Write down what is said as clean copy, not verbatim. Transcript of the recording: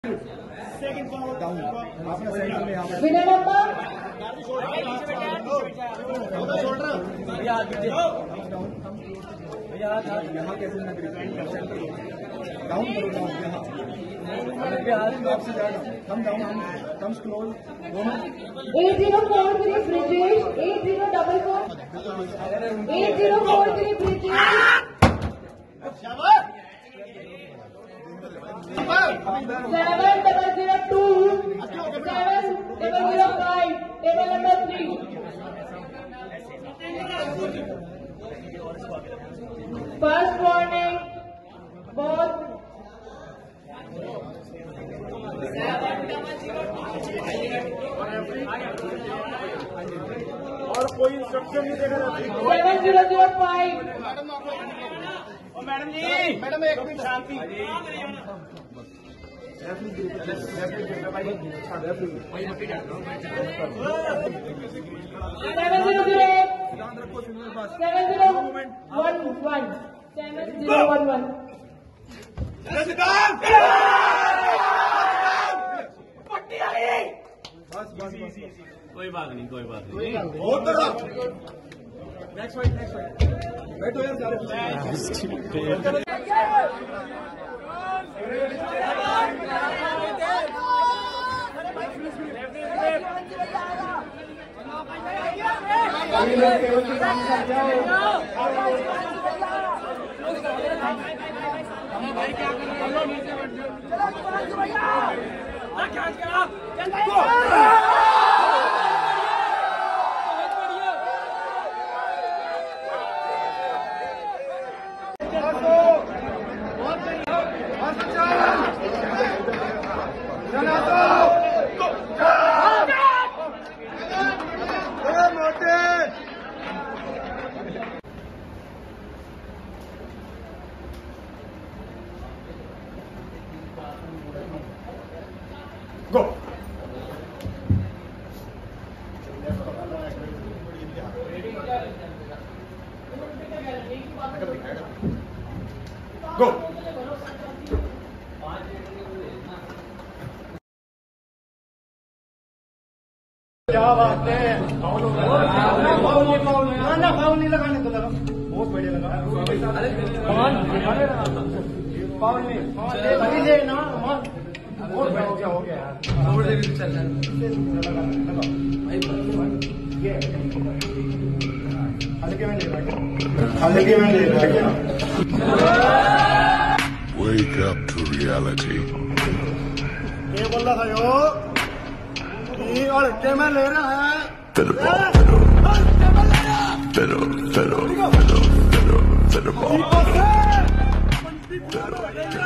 Winner number यहाँ कैसे down करो यहाँ से जाएगा come down come scroll 8043 Brijesh 8044 8043 Brijesh 7002 7005 table number 3 first warning both और कोई इंस्ट्रक्शन नहीं देगा 7005 मैडम जी मैडम एक मिनट शांति 7011 कोई बात नहीं नेक्स्ट फाइट बैठो यार Go. Go. क्या बात है फाउल नहीं लगाने को लगा बहुत बढ़िया लगा फाउल नहीं ना बहुत बढ़िया हो गया यार हल्के में ले रहा क्या Wake up to reality. ये बोल रहा था यो हल्के में ले रहा है Pero